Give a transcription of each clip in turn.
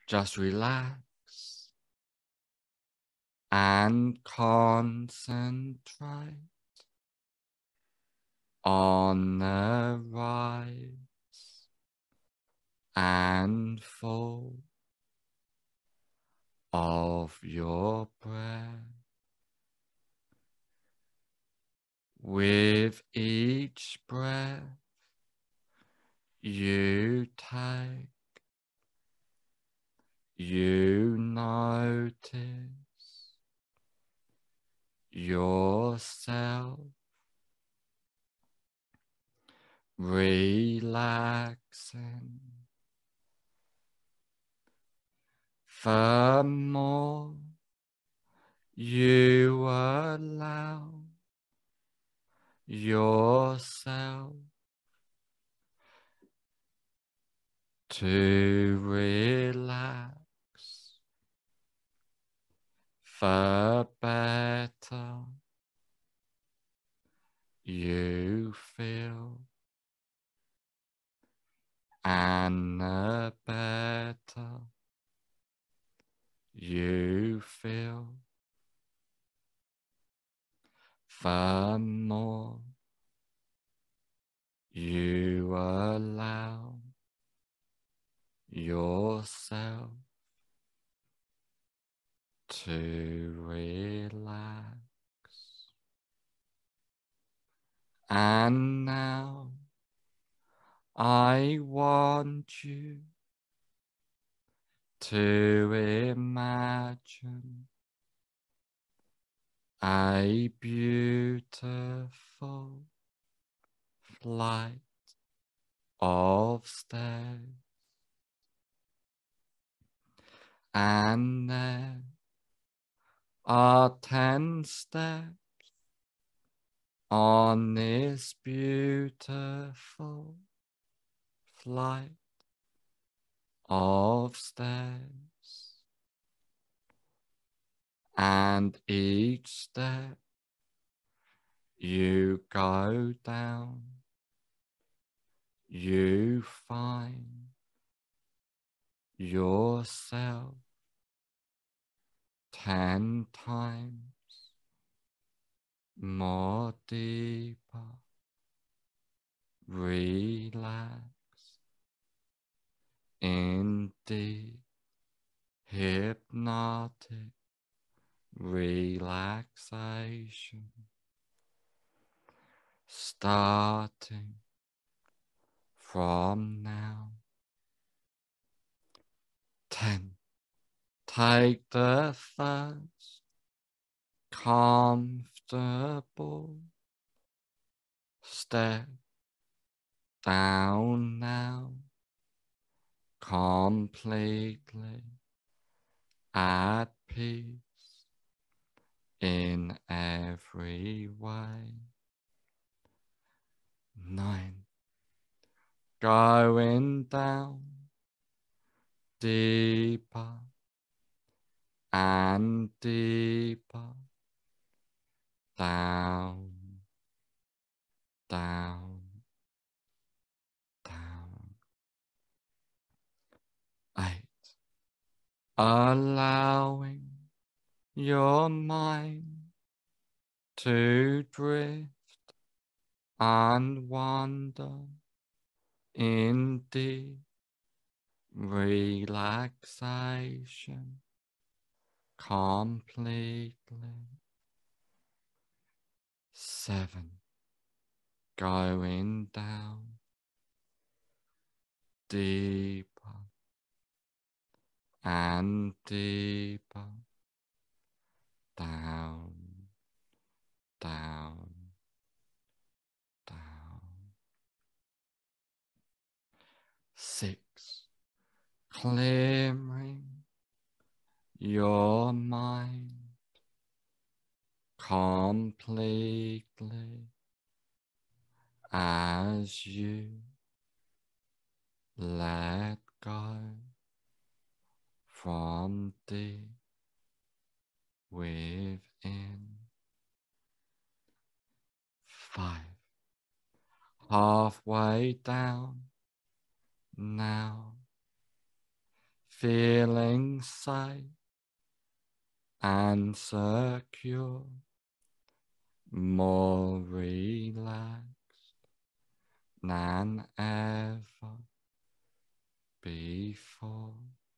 Just relax and concentrate on the rise and fall of your breath. With each breath you take, you notice yourself relaxing. The more you allow yourself to relax, the better you feel, and the better you feel, the more you allow yourself to relax. And now I want you to imagine a beautiful flight of stairs, and there are 10 steps on this beautiful flight of stairs, and each step you go down, you find yourself 10 times more deeper, relaxed, in deep hypnotic relaxation, starting from now. 10. Take the first comfortable step down now, completely at peace in every way. 9. Going down deeper and deeper, down, down, down. 8. Allowing your mind to drift and wander in deep relaxation completely. 7. Going down deeper and deeper, down, down, down. 6. Clearing your mind completely as you let go from deep within. 5. Halfway down now, feeling safe and secure, more relaxed than ever before.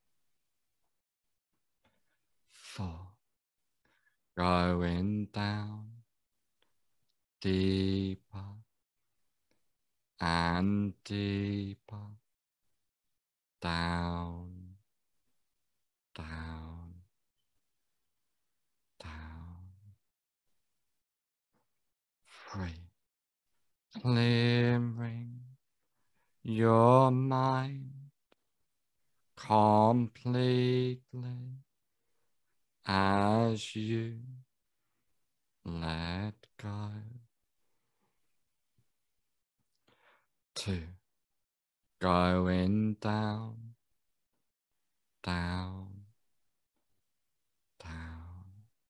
4. Going down deeper and deeper, down, down, down. 3. Clearing your mind completely as you let go. 2. Going down, down, down,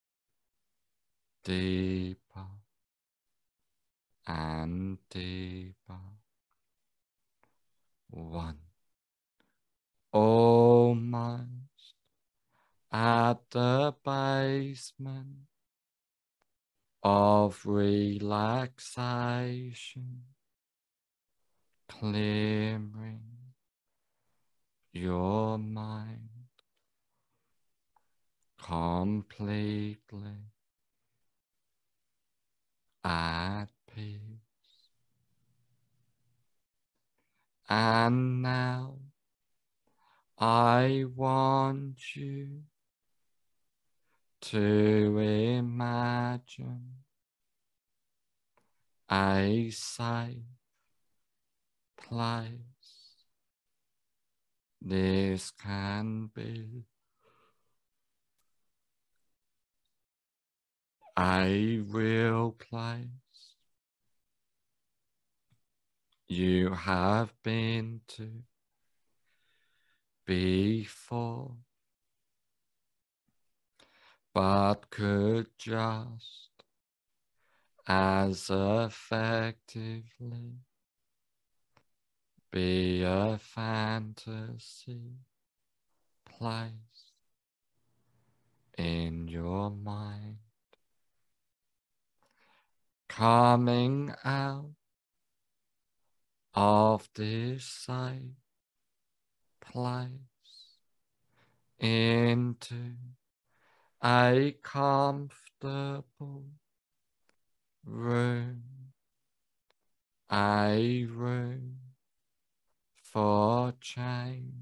deeper and deeper. 1. Almost at the basement of relaxation, clearing your mind completely at peace. And now I want you to imagine a safe place. This can be a real place you have been to before, but could just as effectively be a fantasy place in your mind. Coming out of this safe place into a comfortable room, a room for change,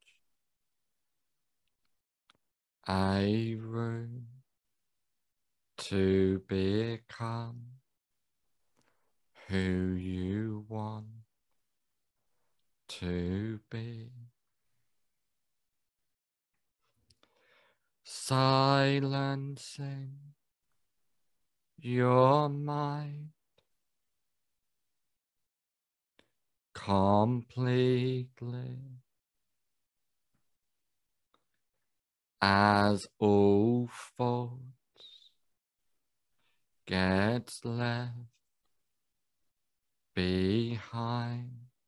a room to become who you want to be. Silencing your mind completely as all thoughts gets left behind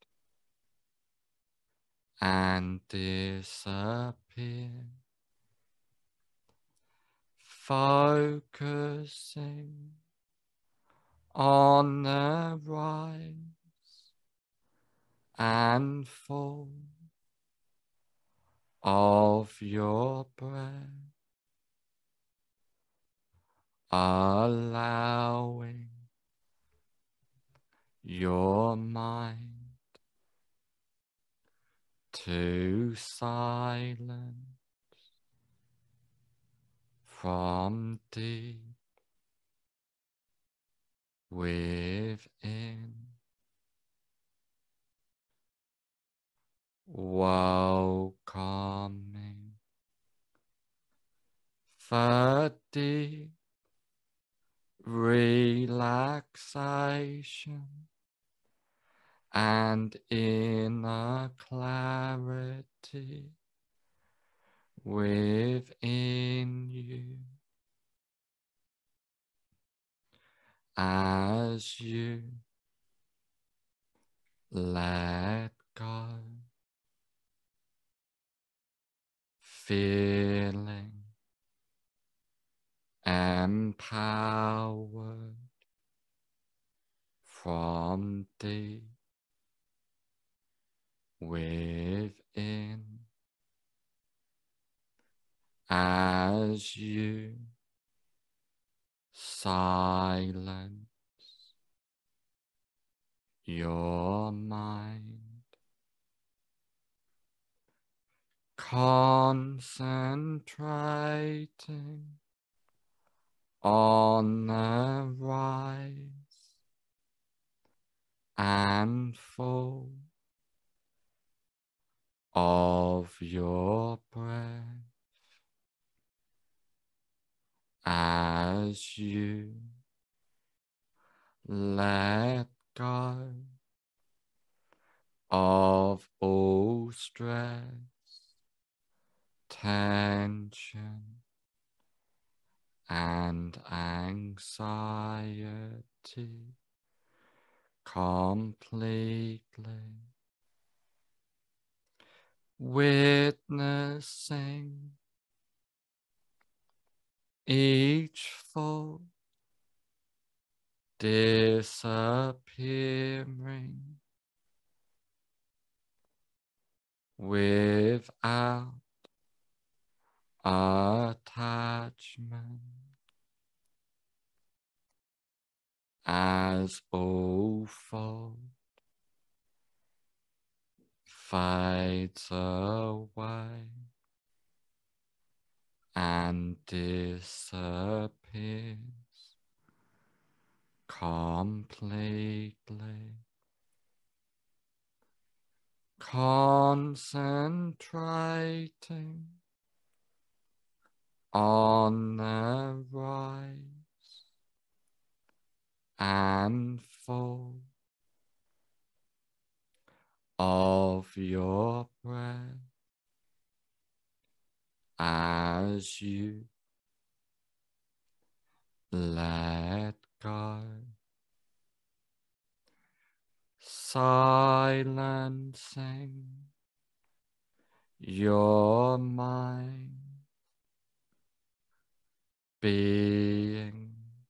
and disappear, focusing on the rise and fall of your breath, allowing your mind to silence from deep within. Welcoming the deep relaxation and inner clarity within you as you let go. feeling empowered from deep within as you silence your mind, concentrating on the rise and fall of your breath as you let go of all stress, tension, and anxiety completely, witnessing each thought disappearing without attachment as all thought fades away and disappears completely, concentrating on the rise and fall of your breath as you let go, silencing your mind, being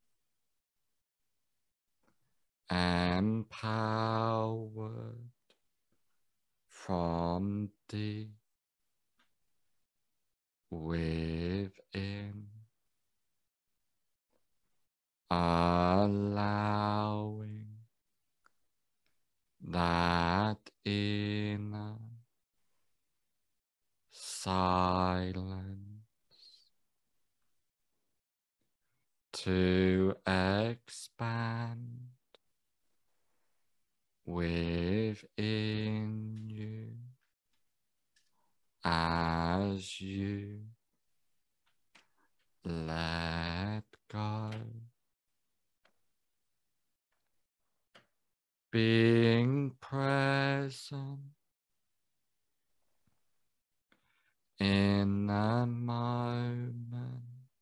empowered from deep within, allowing that inner silence to expand within you as you let go, being present in the moment,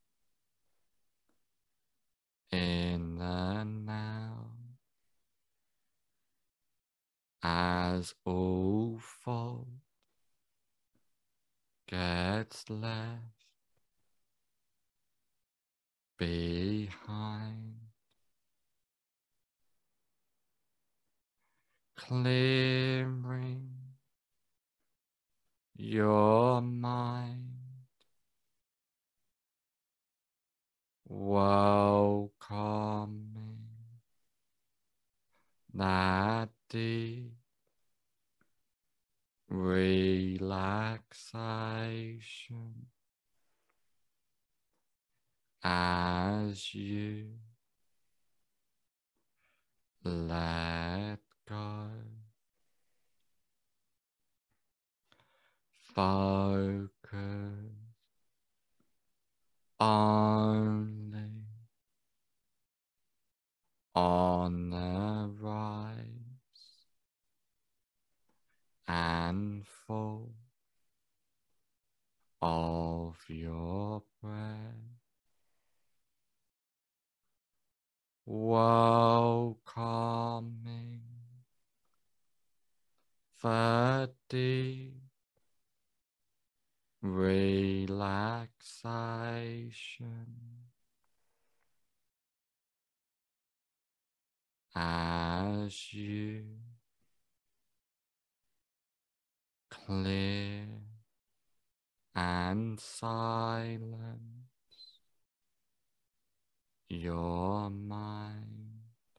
in the now, as all thought gets left behind, clearing your mind, welcoming that deep relaxation as you let go, focus only on the rise and fall of your breath, welcoming the deep relaxation as you clear and silence your mind,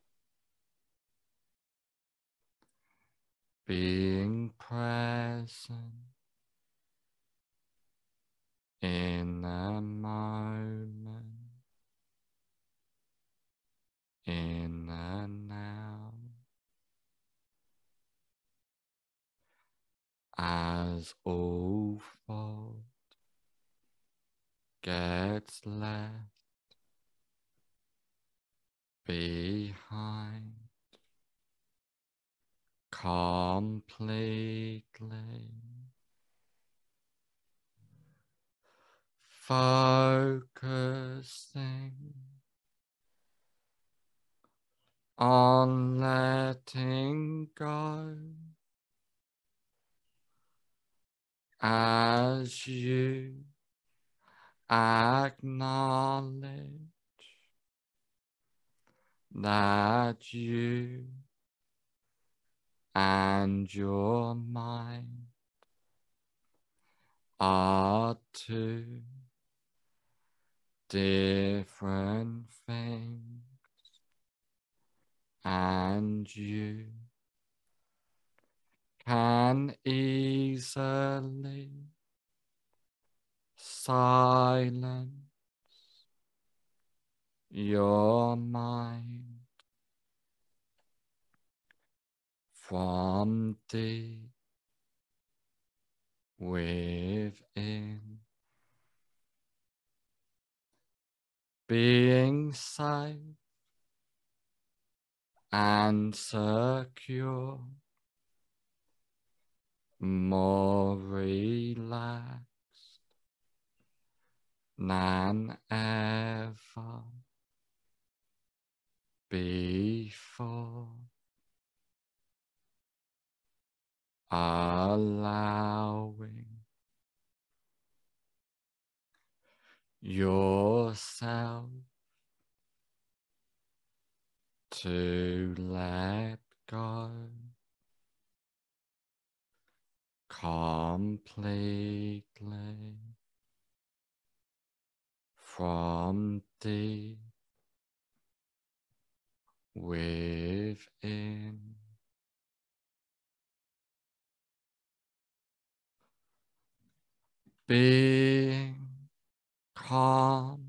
being present in the moment, in the now, as all thought gets left behind completely, focusing on letting go as you acknowledge that you and your mind are two different things, and you can easily silence your mind from deep within, being safe and secure, more relaxed than ever before, allowing yourself to let go completely from deep within, being calm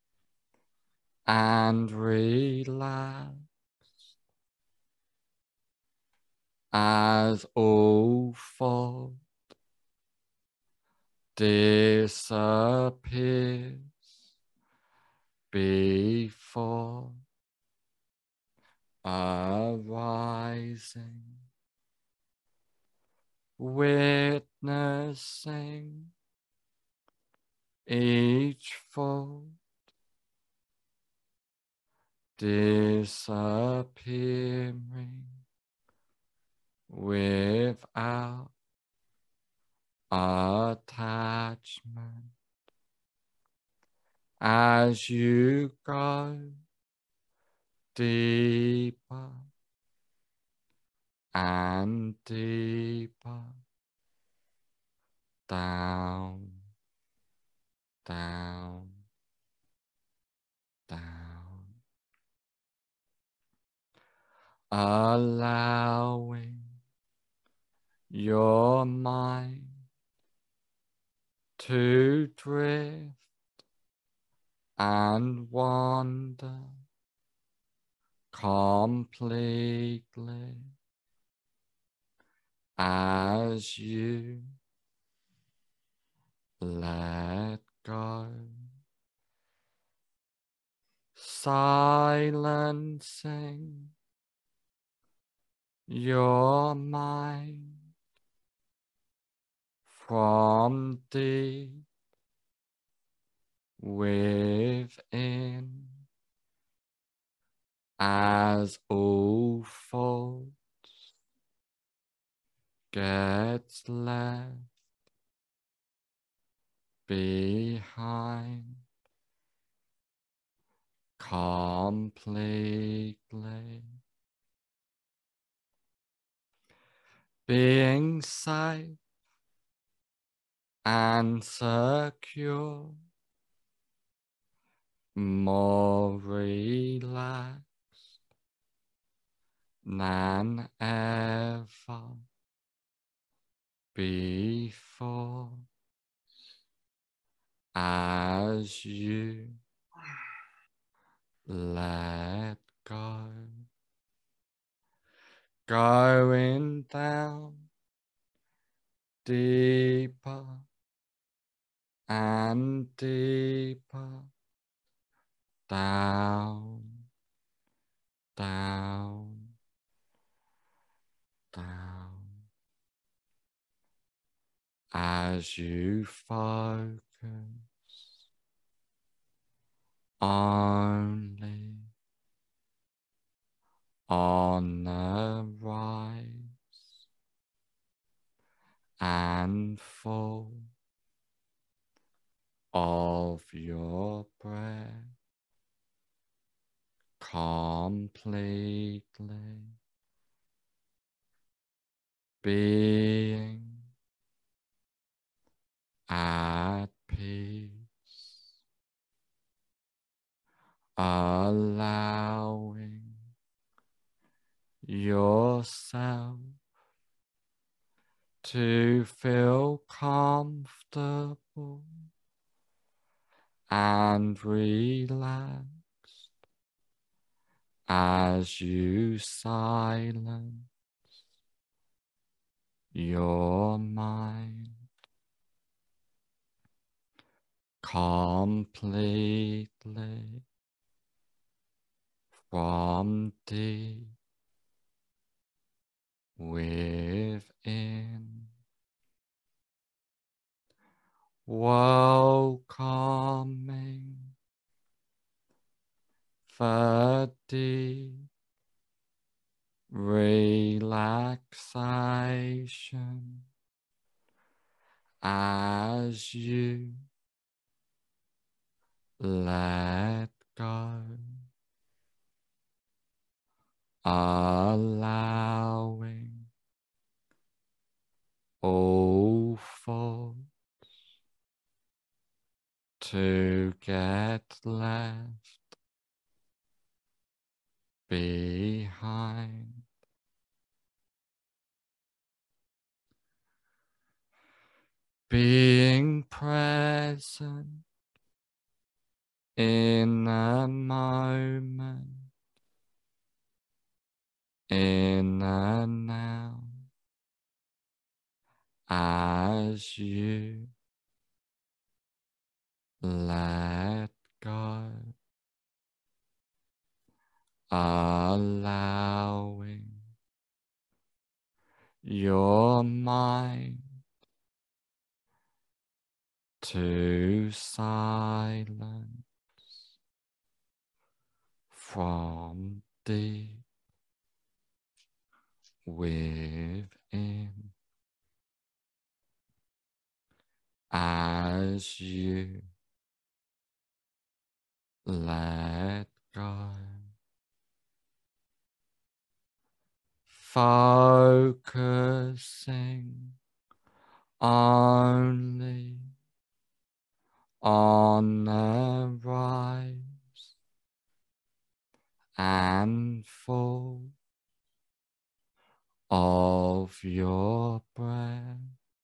and relaxed as all thought disappears before arising, witnessing each thought disappearing without attachment as you go deeper and deeper down, down, down, allowing your mind to drift and wander completely as you let go, silencing your mind from deep within as all thoughts gets left behind, completely, being safe and secure, more relaxed than ever before as you let go, going down deeper and deeper, down, down, down, as you focus only on the rise and fall of your breath completely, being at peace, allowing yourself to feel comfortable and relaxed as you silence your mind completely from deep within, welcoming the deep relaxation as you let go, allowing all thoughts to get left behind, being present in the moment, in the now, as you let go, allowing your mind to silence from deep within as you let go, focusing only on the rise and fall of your breath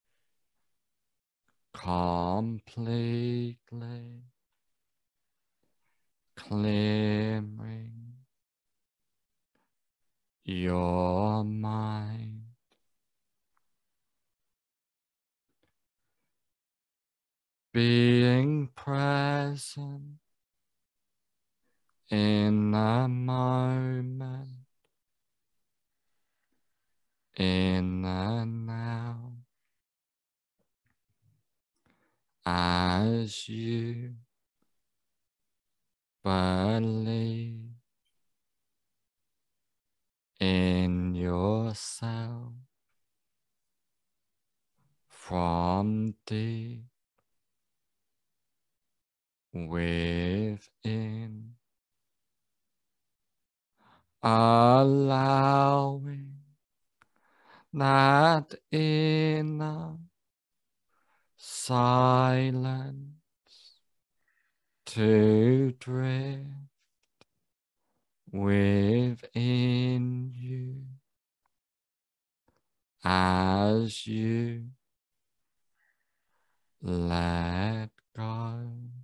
completely, clearing your mind, being present in the moment, in the now, as you believe in yourself from deep within, allowing that inner silence to drift within you as you let go,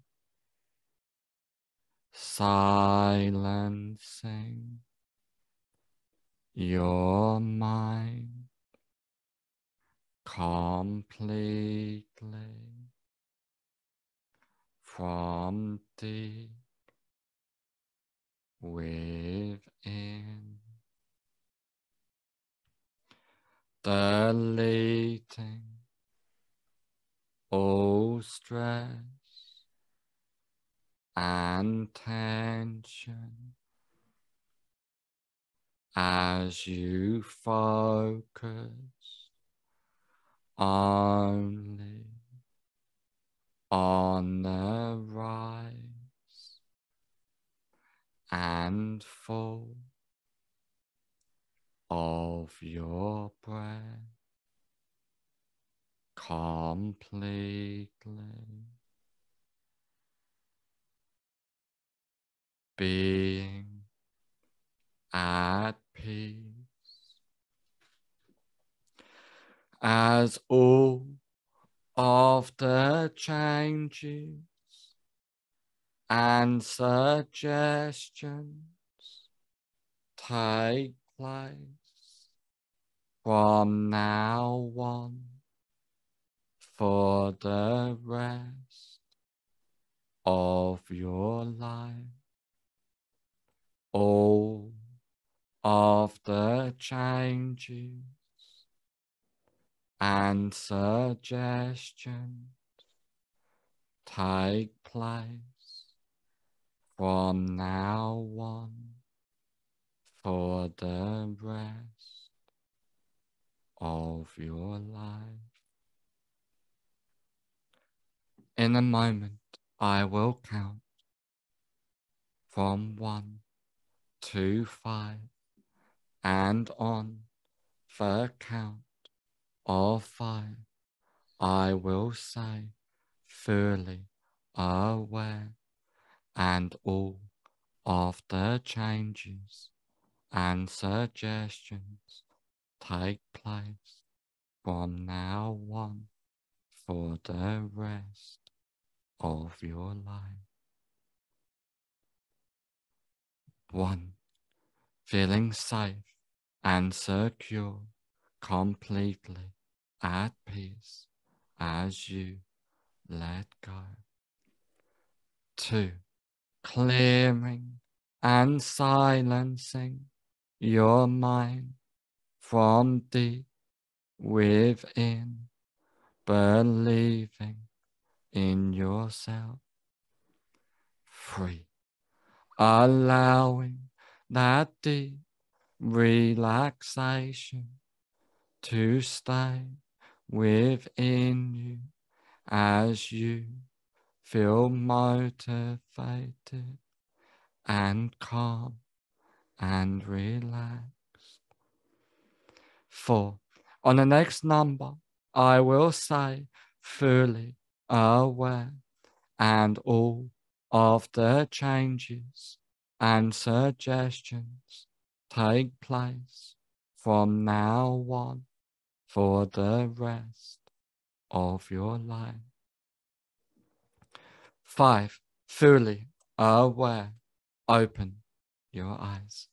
silencing your mind completely from deep within, deleting all stress and tension as you focus only on the rise and fall of your breath completely, being at peace as all of the changes and suggestions take place from now on for the rest of your life. All of the changes and suggestions take place from now on for the rest of your life. In a moment, I will count from 1 to 5, and on the count of 5, I will say fully aware, and all of the changes and suggestions take place from now on for the rest of your life. 1. Feeling safe and secure, completely at peace as you let go. 2. Clearing and silencing your mind from deep within, believing in yourself. 3. Allowing that deep relaxation to stay within you as you feel motivated and calm and relaxed. 4. On the next number, I will say fully aware, and all of the changes and suggestions take place from now on for the rest of your life. 5. Fully aware. Open your eyes.